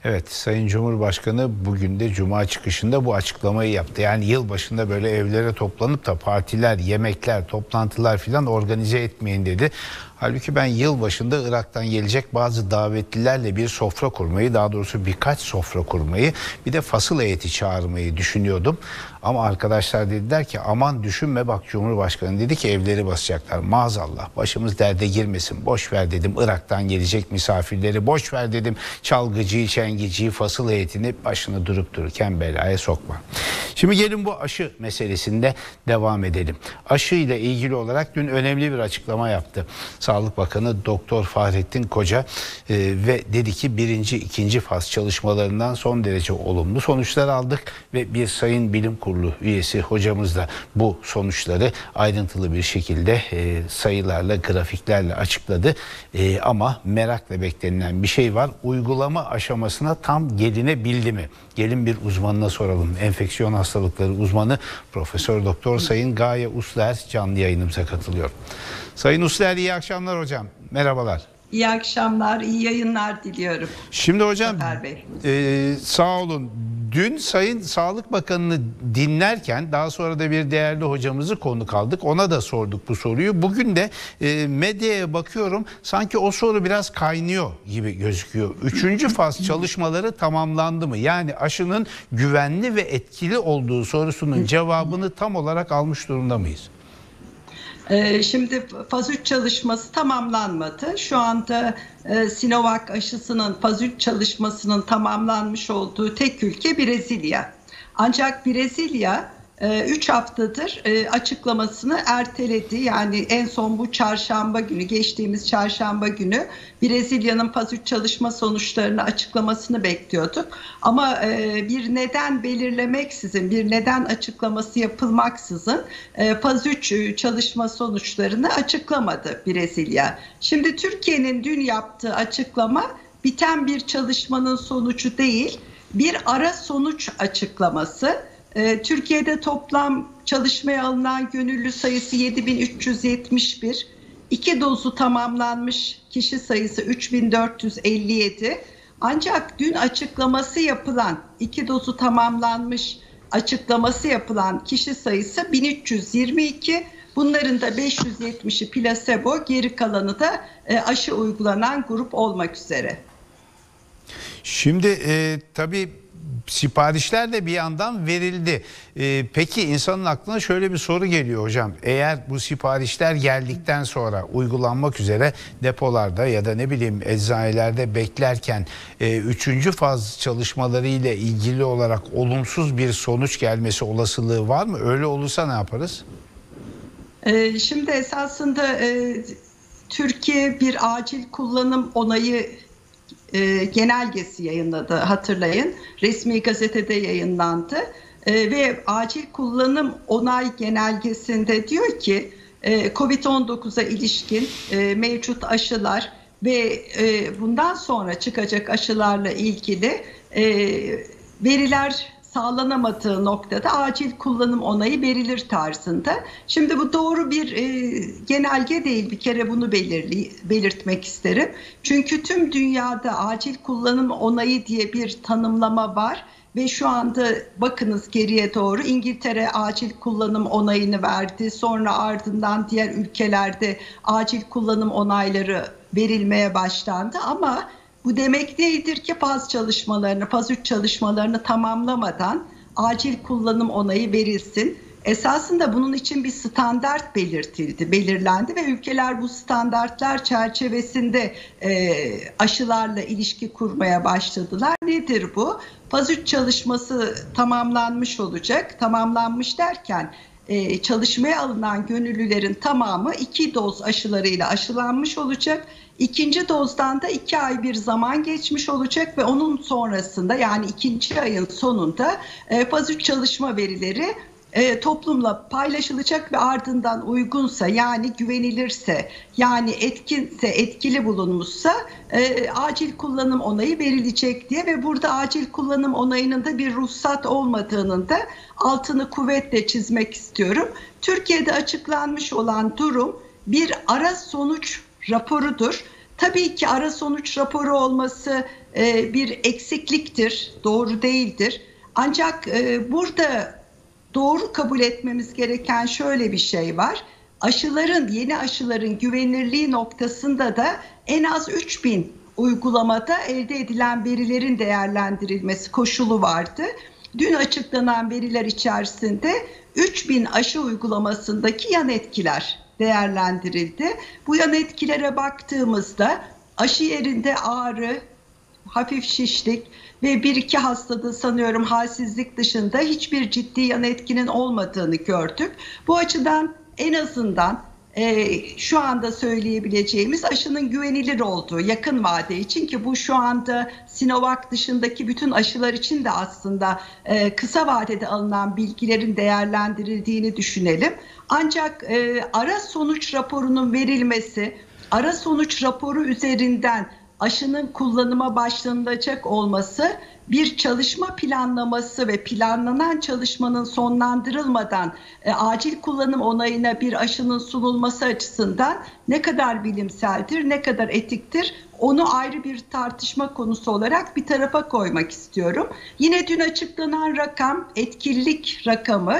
Evet, Sayın Cumhurbaşkanı bugün de Cuma çıkışında bu açıklamayı yaptı. Yani yılbaşında böyle evlere toplanıp da partiler, yemekler, toplantılar filan organize etmeyin dedi. Halbuki ben yılbaşında Irak'tan gelecek bazı davetlilerle bir sofra kurmayı, daha doğrusu birkaç sofra kurmayı, bir de fasıl heyeti çağırmayı düşünüyordum. Ama arkadaşlar dediler ki aman düşünme, bak Cumhurbaşkanı dedi ki evleri basacaklar. Maazallah başımız derde girmesin, boş ver dedim Irak'tan gelecek misafirleri, boş ver dedim çalgıcıyı, çengiciyi, fasıl heyetini, başını durup dururken belaya sokma. Şimdi gelin bu aşı meselesinde devam edelim. Aşı ile ilgili olarak dün önemli bir açıklama yaptı Sağlık Bakanı Doktor Fahrettin Koca ve dedi ki birinci, ikinci faz çalışmalarından son derece olumlu sonuçlar aldık ve bir Sayın Bilim Kurulu üyesi hocamız da bu sonuçları ayrıntılı bir şekilde sayılarla, grafiklerle açıkladı. Ama merakla beklenilen bir şey var. Uygulama aşamasına tam gelinebildi mi? Gelin bir uzmanına soralım. Enfeksiyon hastalıkları uzmanı Profesör Doktor Sayın Gaye Usler canlı yayınımıza katılıyor. Sayın Usler, iyi akşamlar hocam. Merhabalar. İyi akşamlar, iyi yayınlar diliyorum. Şimdi hocam sağ olun. Dün Sayın Sağlık Bakanı'nı dinlerken daha sonra da bir değerli hocamızı konuk aldık. Ona da sorduk bu soruyu. Bugün de medyaya bakıyorum, sanki o soru biraz kaynıyor gibi gözüküyor. Üçüncü faz çalışmaları tamamlandı mı? Yani aşının güvenli ve etkili olduğu sorusunun cevabını tam olarak almış durumda mıyız? Şimdi faz 3 çalışması tamamlanmadı. Şu anda Sinovac aşısının faz 3 çalışmasının tamamlanmış olduğu tek ülke Brezilya. Ancak Brezilya 3 haftadır açıklamasını erteledi. Yani en son bu çarşamba günü, geçtiğimiz çarşamba günü Brezilya'nın faz 3 çalışma sonuçlarını açıklamasını bekliyorduk. Ama bir neden belirlemeksizin, bir neden açıklaması yapılmaksızın faz 3 çalışma sonuçlarını açıklamadı Brezilya. Şimdi Türkiye'nin dün yaptığı açıklama biten bir çalışmanın sonucu değil, bir ara sonuç açıklaması. Türkiye'de toplam çalışmaya alınan gönüllü sayısı 7.371, 2 dozu tamamlanmış kişi sayısı 3.457. Ancak dün açıklaması yapılan, 2 dozu tamamlanmış açıklaması yapılan kişi sayısı 1322. Bunların da 570'i plasebo, geri kalanı da aşı uygulanan grup olmak üzere. Şimdi tabii siparişler de bir yandan verildi. Peki insanın aklına şöyle bir soru geliyor hocam. Eğer bu siparişler geldikten sonra uygulanmak üzere depolarda ya da ne bileyim eczanelerde beklerken üçüncü faz çalışmaları ile ilgili olarak olumsuz bir sonuç gelmesi olasılığı var mı? Öyle olursa ne yaparız? Şimdi esasında Türkiye bir acil kullanım onayı genelgesi yayınladı, hatırlayın. Resmi gazetede yayınlandı ve acil kullanım onay genelgesinde diyor ki COVID-19'a ilişkin mevcut aşılar ve bundan sonra çıkacak aşılarla ilgili veriler sağlanamadığı noktada acil kullanım onayı verilir tarzında. Şimdi bu doğru bir genelge değil, bir kere bunu belirtmek isterim. Çünkü tüm dünyada acil kullanım onayı diye bir tanımlama var ve şu anda bakınız geriye doğru İngiltere acil kullanım onayını verdi. Sonra ardından diğer ülkelerde acil kullanım onayları verilmeye başlandı ama bu demek değildir ki faz 3 çalışmalarını tamamlamadan acil kullanım onayı verilsin. Esasında bunun için bir standart belirlendi ve ülkeler bu standartlar çerçevesinde aşılarla ilişki kurmaya başladılar. Nedir bu? Faz 3 çalışması tamamlanmış olacak. Tamamlanmış derken çalışmaya alınan gönüllülerin tamamı 2 doz aşılarıyla aşılanmış olacak. İkinci dozdan da 2 ay bir zaman geçmiş olacak ve onun sonrasında, yani 2. ayın sonunda faz 3 çalışma verileri toplumla paylaşılacak ve ardından uygunsa, yani güvenilirse, yani etkinse, etkili bulunmuşsa acil kullanım onayı verilecek diye ve burada acil kullanım onayının da bir ruhsat olmadığının da altını kuvvetle çizmek istiyorum. Türkiye'de açıklanmış olan durum bir ara sonuç raporudur. Tabii ki ara sonuç raporu olması bir eksikliktir, doğru değildir. Ancak burada doğru kabul etmemiz gereken şöyle bir şey var. Yeni aşıların güvenilirliği noktasında da en az 3000 uygulamada elde edilen verilerin değerlendirilmesi koşulu vardı. Dün açıklanan veriler içerisinde 3000 aşı uygulamasındaki yan etkiler değerlendirildi. Bu yan etkilere baktığımızda aşı yerinde ağrı, hafif şişlik ve 1-2 hastada sanıyorum halsizlik dışında hiçbir ciddi yan etkinin olmadığını gördük. Bu açıdan en azından şu anda söyleyebileceğimiz aşının güvenilir olduğu yakın vade için, ki bu şu anda Sinovac dışındaki bütün aşılar için de aslında kısa vadede alınan bilgilerin değerlendirildiğini düşünelim. Ancak ara sonuç raporunun verilmesi, ara sonuç raporu üzerinden aşının kullanıma başlanılacak olması bir çalışma planlaması ve planlanan çalışmanın sonlandırılmadan acil kullanım onayına bir aşının sunulması açısından ne kadar bilimseldir, ne kadar etiktir, onu ayrı bir tartışma konusu olarak bir tarafa koymak istiyorum. Yine dün açıklanan rakam, etkinlik rakamı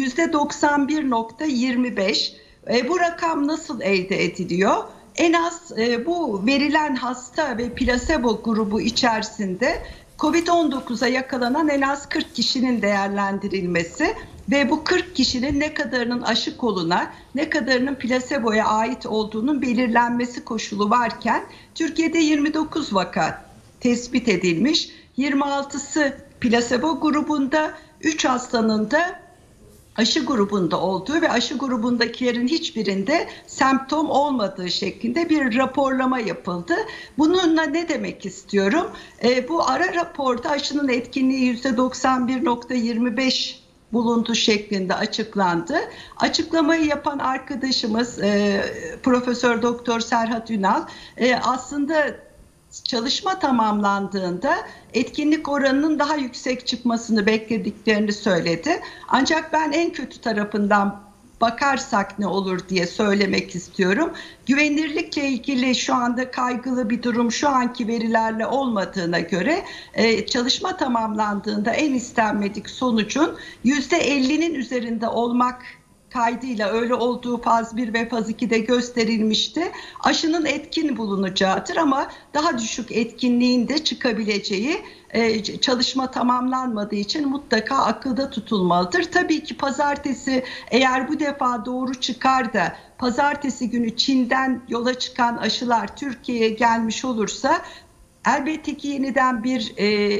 %91.25. Bu rakam nasıl elde ediliyor? En az bu verilen hasta ve plasebo grubu içerisinde COVID-19'a yakalanan en az 40 kişinin değerlendirilmesi ve bu 40 kişinin ne kadarının aşı koluna, ne kadarının plaseboya ait olduğunun belirlenmesi koşulu varken Türkiye'de 29 vaka tespit edilmiş. 26'sı plasebo grubunda, 3 hastanın da aşı grubunda olduğu ve aşı grubundakilerin hiçbirinde semptom olmadığı şeklinde bir raporlama yapıldı. Bununla ne demek istiyorum? Bu ara raporda aşının etkinliği %91.25 bulundu şeklinde açıklandı. Açıklamayı yapan arkadaşımız Profesör Doktor Serhat Ünal aslında çalışma tamamlandığında etkinlik oranının daha yüksek çıkmasını beklediklerini söyledi. Ancak ben en kötü tarafından bakarsak ne olur diye söylemek istiyorum. Güvenilirlikle ilgili şu anda kaygılı bir durum şu anki verilerle olmadığına göre çalışma tamamlandığında en istenmedik sonucun %50'nin üzerinde olmak kaydıyla, öyle olduğu faz 1 ve faz 2'de gösterilmişti. Aşının etkin bulunacağıdır ama daha düşük etkinliğin de çıkabileceği çalışma tamamlanmadığı için mutlaka akılda tutulmalıdır. Tabii ki pazartesi eğer bu defa doğru çıkar da pazartesi günü Çin'den yola çıkan aşılar Türkiye'ye gelmiş olursa elbette ki yeniden bir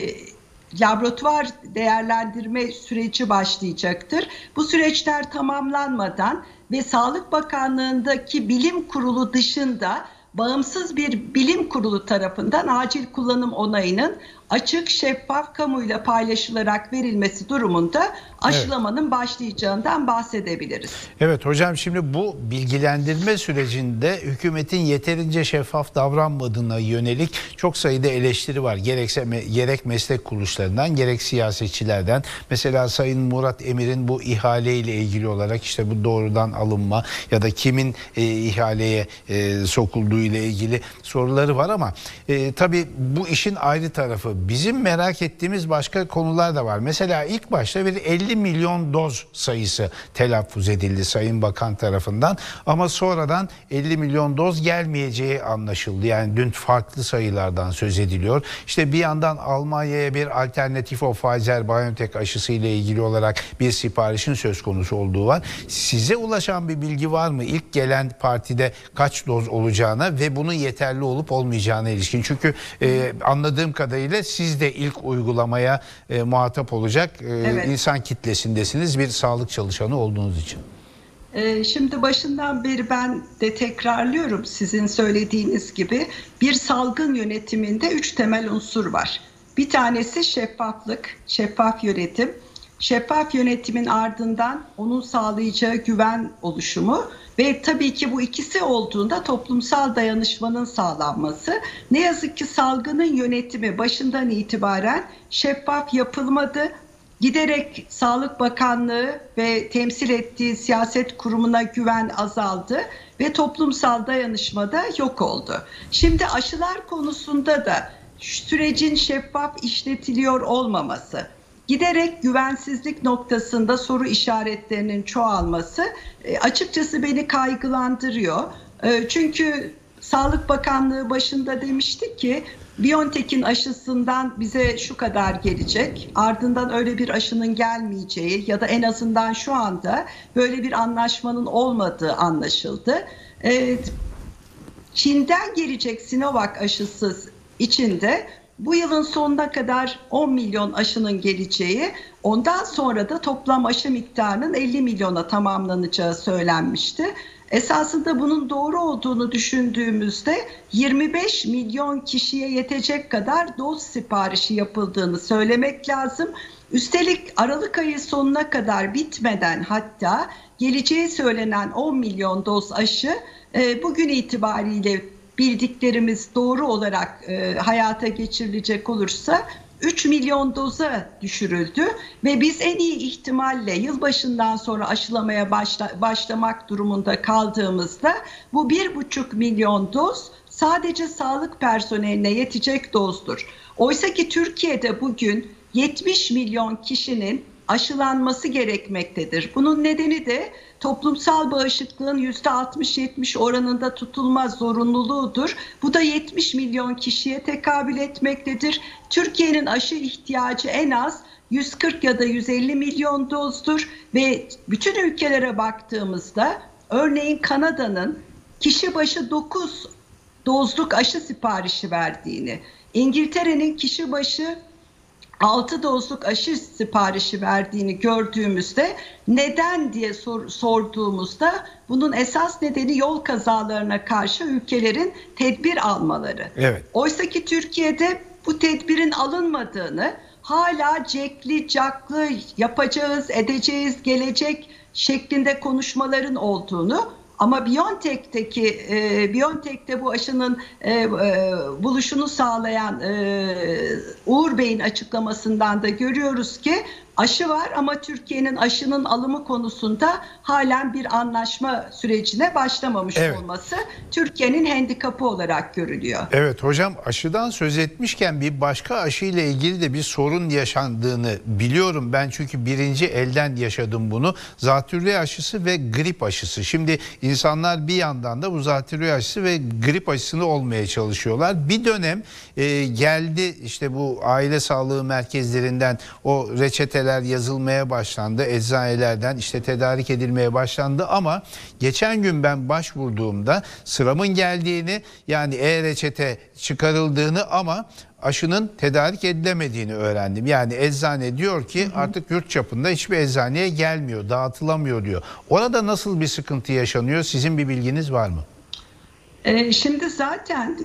laboratuvar değerlendirme süreci başlayacaktır. Bu süreçler tamamlanmadan ve Sağlık Bakanlığı'ndaki bilim kurulu dışında bağımsız bir bilim kurulu tarafından acil kullanım onayının açık, şeffaf, kamuyla paylaşılarak verilmesi durumunda aşılamanın başlayacağından bahsedebiliriz. Evet hocam, şimdi bu bilgilendirme sürecinde hükümetin yeterince şeffaf davranmadığına yönelik çok sayıda eleştiri var. Gerek meslek kuruluşlarından gerek siyasetçilerden. Mesela Sayın Murat Emir'in bu ihaleyle ilgili olarak işte bu doğrudan alınma ya da kimin ihaleye sokulduğu ile ilgili soruları var ama tabii bu işin ayrı tarafı. Bizim merak ettiğimiz başka konular da var. Mesela ilk başta bir 50 milyon doz sayısı telaffuz edildi Sayın Bakan tarafından ama sonradan 50 milyon doz gelmeyeceği anlaşıldı. Yani dün farklı sayılardan söz ediliyor. İşte bir yandan Almanya'ya bir alternatif o Pfizer-BioNTech aşısı ile ilgili olarak bir siparişin söz konusu olduğu var. Size ulaşan bir bilgi var mı? İlk gelen partide kaç doz olacağına ve bunun yeterli olup olmayacağına ilişkin. Çünkü anladığım kadarıyla siz de ilk uygulamaya muhatap olacak insan kitlesindesiniz bir sağlık çalışanı olduğunuz için. Şimdi başından beri ben de tekrarlıyorum sizin söylediğiniz gibi bir salgın yönetiminde 3 temel unsur var. Bir tanesi şeffaflık, şeffaf yönetim. Şeffaf yönetimin ardından onun sağlayacağı güven oluşumu ve tabii ki bu ikisi olduğunda toplumsal dayanışmanın sağlanması. Ne yazık ki salgının yönetimi başından itibaren şeffaf yapılmadı. Giderek Sağlık Bakanlığı ve temsil ettiği siyaset kurumuna güven azaldı ve toplumsal dayanışma da yok oldu. Şimdi aşılar konusunda da sürecin şeffaf işletiliyor olmaması, giderek güvensizlik noktasında soru işaretlerinin çoğalması açıkçası beni kaygılandırıyor. Çünkü Sağlık Bakanlığı başında demişti ki BioNTech'in aşısından bize şu kadar gelecek. Ardından öyle bir aşının gelmeyeceği ya da en azından şu anda böyle bir anlaşmanın olmadığı anlaşıldı. Çin'den gelecek Sinovac aşısı içinde bu yılın sonuna kadar 10 milyon aşının geleceği, ondan sonra da toplam aşı miktarının 50 milyona tamamlanacağı söylenmişti. Esasında bunun doğru olduğunu düşündüğümüzde 25 milyon kişiye yetecek kadar doz siparişi yapıldığını söylemek lazım. Üstelik Aralık ayı sonuna kadar bitmeden hatta geleceği söylenen 10 milyon doz aşı bugün itibariyle bildiklerimiz doğru olarak hayata geçirilecek olursa 3 milyon doza düşürüldü ve biz en iyi ihtimalle yılbaşından sonra aşılamaya başlamak durumunda kaldığımızda bu 1,5 milyon doz sadece sağlık personeline yetecek dozdur. Oysa ki Türkiye'de bugün 70 milyon kişinin aşılanması gerekmektedir. Bunun nedeni de toplumsal bağışıklığın %60-70 oranında tutulma zorunluluğudur. Bu da 70 milyon kişiye tekabül etmektedir. Türkiye'nin aşı ihtiyacı en az 140 ya da 150 milyon dozdur ve bütün ülkelere baktığımızda örneğin Kanada'nın kişi başı 9 dozluk aşı siparişi verdiğini, İngiltere'nin kişi başı 6 dozluk aşı siparişi verdiğini gördüğümüzde neden diye sorduğumuzda bunun esas nedeni yol kazalarına karşı ülkelerin tedbir almaları. Evet. Oysa ki Türkiye'de bu tedbirin alınmadığını, hala cekli caklı yapacağız, edeceğiz, gelecek şeklinde konuşmaların olduğunu, ama BioNTech'te bu aşının buluşunu sağlayan Uğur Bey'in açıklamasından da görüyoruz ki aşı var ama Türkiye'nin aşının alımı konusunda halen bir anlaşma sürecine başlamamış olması Türkiye'nin handikapı olarak görülüyor. Evet hocam, aşıdan söz etmişken bir başka aşı ile ilgili de bir sorun yaşandığını biliyorum ben, çünkü birinci elden yaşadım bunu. Zatürre aşısı ve grip aşısı. Şimdi insanlar bir yandan da bu zatürre aşısı ve grip aşısını olmaya çalışıyorlar. Bir dönem geldi işte bu aile sağlığı merkezlerinden o reçeteler yazılmaya başlandı. Eczanelerden işte tedarik edilmeye başlandı ama geçen gün ben başvurduğumda sıramın geldiğini, yani e-reçete çıkarıldığını ama aşının tedarik edilemediğini öğrendim. Yani eczane diyor ki artık yurt çapında hiçbir eczaneye gelmiyor, dağıtılamıyor diyor. Orada nasıl bir sıkıntı yaşanıyor? Sizin bir bilginiz var mı? Şimdi zaten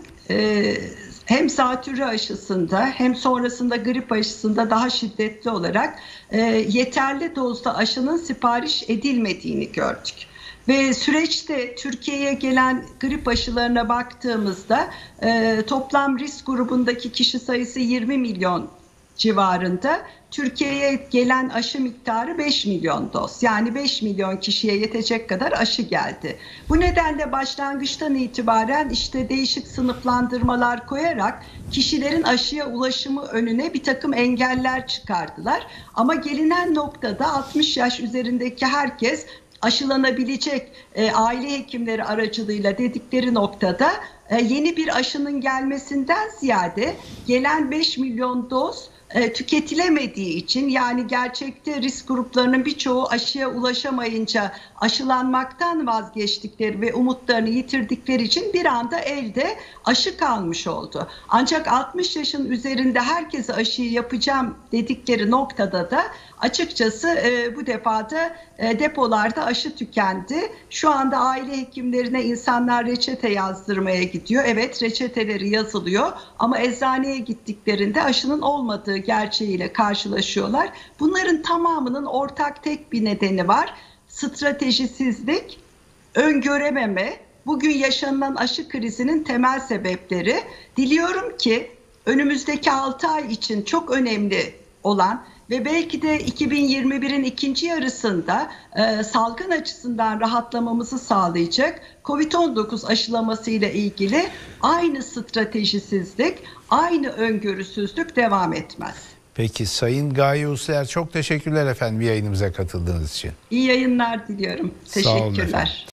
hem zatürre aşısında hem sonrasında grip aşısında daha şiddetli olarak yeterli dozda aşının sipariş edilmediğini gördük. Ve süreçte Türkiye'ye gelen grip aşılarına baktığımızda toplam risk grubundaki kişi sayısı 20 milyon civarında. Türkiye'ye gelen aşı miktarı 5 milyon doz. Yani 5 milyon kişiye yetecek kadar aşı geldi. Bu nedenle başlangıçtan itibaren işte değişik sınıflandırmalar koyarak kişilerin aşıya ulaşımı önüne bir takım engeller çıkardılar. Ama gelinen noktada 60 yaş üzerindeki herkes aşılanabilecek aile hekimleri aracılığıyla dedikleri noktada yeni bir aşının gelmesinden ziyade gelen 5 milyon doz tüketilemediği için, yani gerçekte risk gruplarının birçoğu aşıya ulaşamayınca aşılanmaktan vazgeçtikleri ve umutlarını yitirdikleri için bir anda elde aşı kalmış oldu. Ancak 60 yaşın üzerinde herkese aşıyı yapacağım dedikleri noktada da açıkçası bu defada depolarda aşı tükendi. Şu anda aile hekimlerine insanlar reçete yazdırmaya gidiyor. Evet, reçeteleri yazılıyor ama eczaneye gittiklerinde aşının olmadığı gerçeğiyle karşılaşıyorlar. Bunların tamamının ortak tek bir nedeni var: stratejisizlik, öngörememe, bugün yaşanılan aşı krizinin temel sebepleri. Diliyorum ki önümüzdeki 6 ay için çok önemli olan ve belki de 2021'in ikinci yarısında salgın açısından rahatlamamızı sağlayacak COVID-19 aşılaması ile ilgili aynı stratejisizlik, aynı öngörüsüzlük devam etmez. Peki Sayın Gaye Usluer, çok teşekkürler efendim yayınımıza katıldığınız için. İyi yayınlar diliyorum. Sağ olun efendim. Teşekkürler.